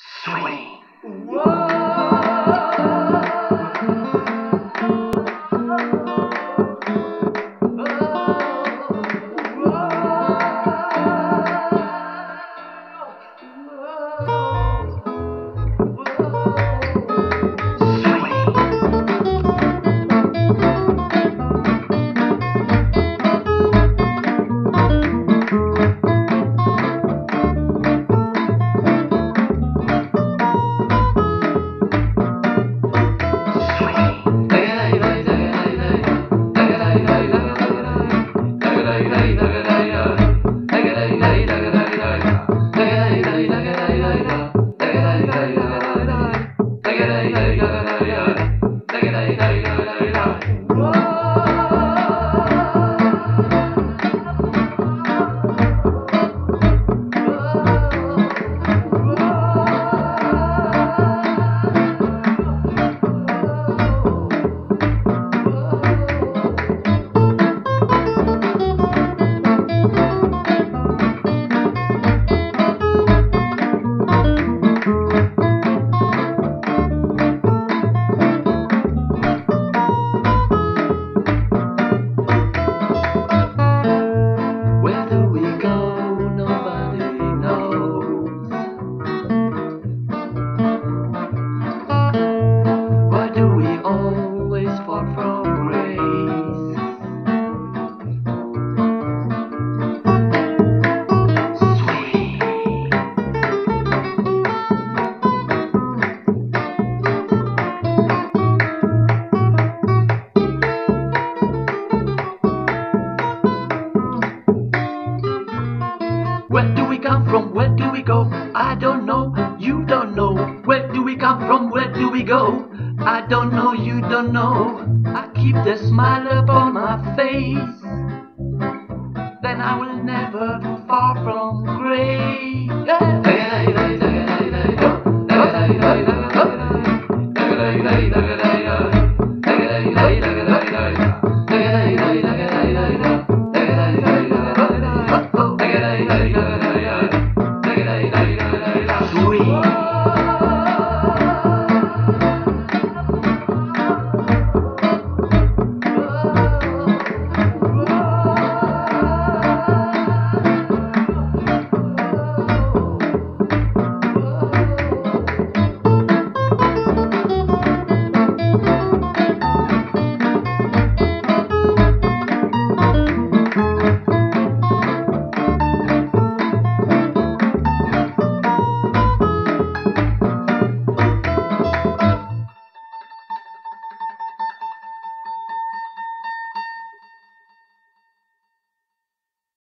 Swing. Where do we come from? Where do we go? I don't know, you don't know. Where do we come from? Where do we go? I don't know, you don't know. I keep the smile upon my face, then I will never far from grace.